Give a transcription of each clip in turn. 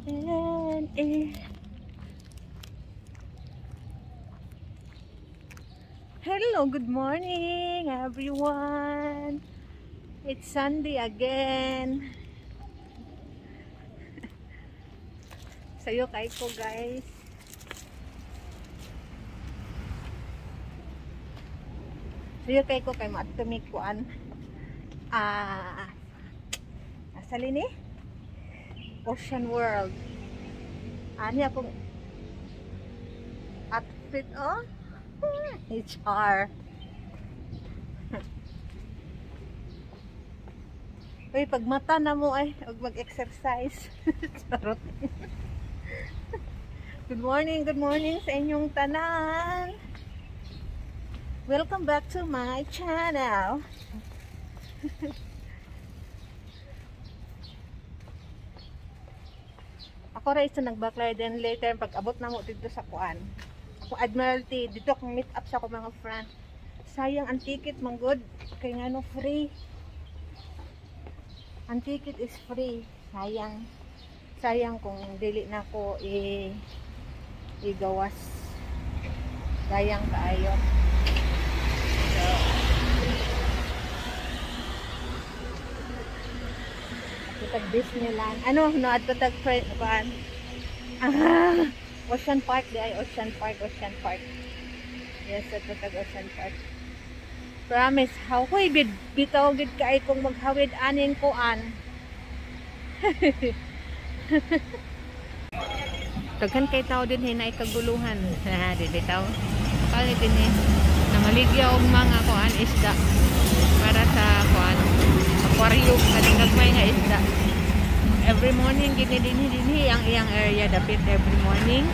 Hello, good morning everyone. It's Sunday again. Sayo kay ko guys. Sayo kay ko kay matumikuan. Asali ni Ocean World. Ani akong outfit HR. Uy, pag mata na mo ay mag-exercise. Charot. Good morning sa inyong tanan. Welcome back to my channel. Ako rin sa nagbaklay din later pag abot na mo dito sa kuan. Ako Admiralty, dito akong meet up sa ako mga friend. Sayang ang ticket man good, kay ngano free. Ang ticket is free. Sayang kung dili na ko igawas. Sayang kaayo. Tag Disneyland. Ano, no adto tag kuan. Ocean Park di ay Ocean Park. Yes, adto tag Ocean Park. Promise, how koy bitaw gid kay kung maghawid anin kuan. Daghan kay tao din hinay kaguluhan. Di bitaw. Kani din na maligya og mga kuan isda para sa kuan aquarium kaning gagmay nga isda. Every morning dinhi ang iyang area dapit every morning.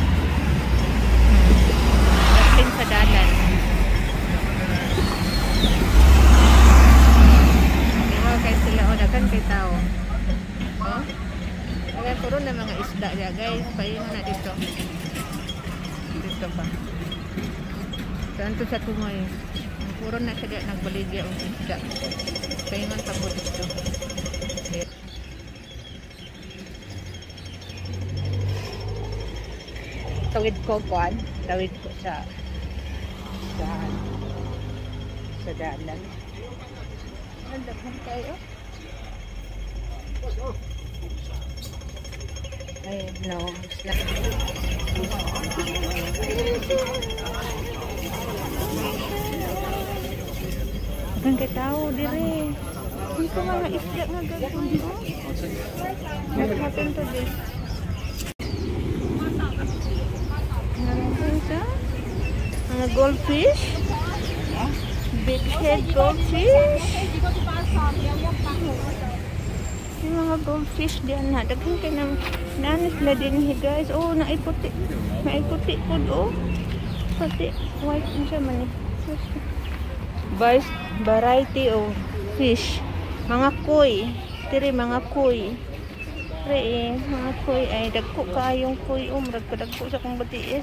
Dating sa dalan. Diba kay sila daghan kay tao. Oh. Kaya puro na mga isda ya guys. Paingon na dito. Dito pa. Saan to sa tumoy? Puro na siya nagbaligya og isda. Paingon pa po dito. Tawid ko sa dalan. Nandaghan kayo. Ay, no. Daghan kay tao dire. Dito mga isda nga gagawin ko. What happened to this? Mga goldfish. Big head goldfish. Yung mga goldfish diyan na. Daghan kayo ng nanis na din guys. Oh, naiputi. Naiputi po oh. Pati white na siya man eh. Variety of fish. Mga kuy. Tiri mga kuy. Mga kuy ay dagko kayong kuy. Murag kadagko sa kong batiis.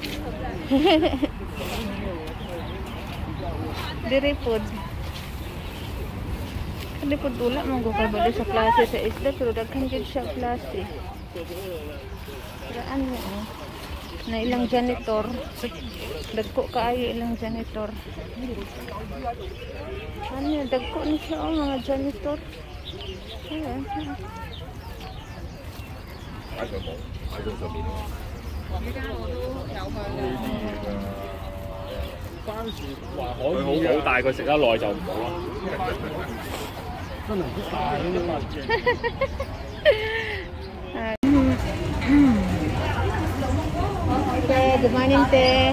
Diri pod. Kali pod ula mong gukabalo sa klase sa isla pero daghan gid siya klase. Raan mo na ilang janitor. Dagko kaayo ilang janitor. Ano dagko ni siya mga janitor. Ayan. 佢好大，佢食得耐就唔好啦。真係好大呢啲 Okay, good morning, te.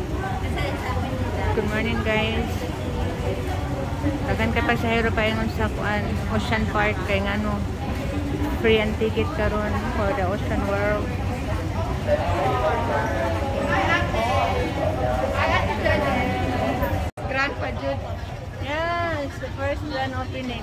Good morning, guys. Dagan kay pasahero pa ingon sa kuan Ocean Park kay ngano free ang ticket karon for the Ocean World. Grand pa jud. Yes, the first grand opening.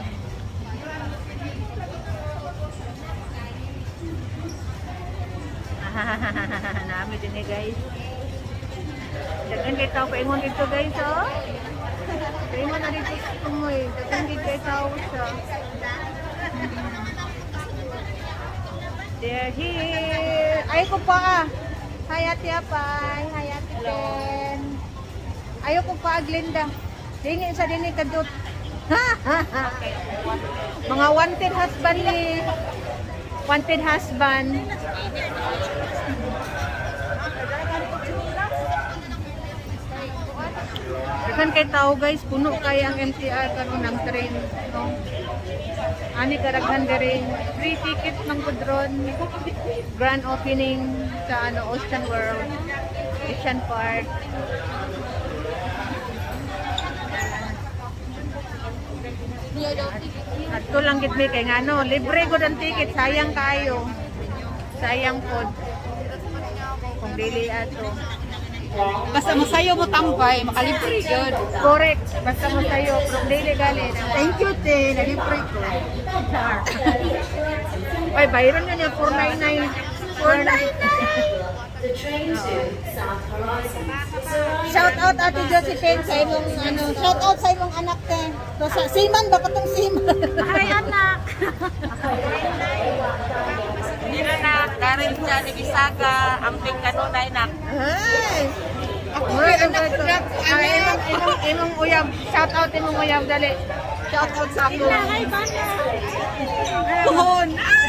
Nami din guys. Dagan kay tao paingon dito guys oh. Paingon na dito sa tumoy. Dagan kay tao siya. They're here. Ay ko pa. Hi Ate Apay. Hi Ate Ken. Ayaw ko pa Aglinda. Dingi sa dini kadut. Mga wanted husband ni. Wanted husband. Kan kay tao guys, puno kay ang MTR karon ng train, no? Ani karaghan diri, free ticket ng Kudron. Grand opening sa Ocean World, Ocean Park. At to lang gid mi kay ngano, libre gud ang ticket, sayang kayo. Sayang pod. Kung dili ato. Basta masayo mo tambay, makalibre yun. Correct. Basta mo sa'yo. From daily gali. Thank you, te. Nalibre ko. Ay, bayron nyo niya. 499. 499. Shout out Ate Josephine sa imong shout out sa imong anak te. So sa Siman ba katong Siman? Ay, anak. Dira na, karin siya ni Bisaga, ang kanunay na. Ay. Ay, anak ko. Imong uyab. Shout out imong uyab. Dali. Shout out sa ako. Ay, bana. Puhon.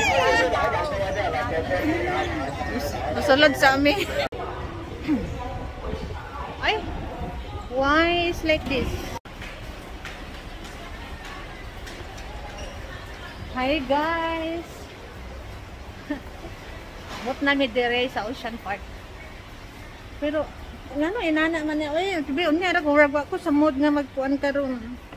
Masulod sa amin. Ay. Why is like this? Hi guys. Bot namin dire sa Ocean Park. Pero ngano inana man ni oy, sabi unya ra ko sa mood nga magkuan karon.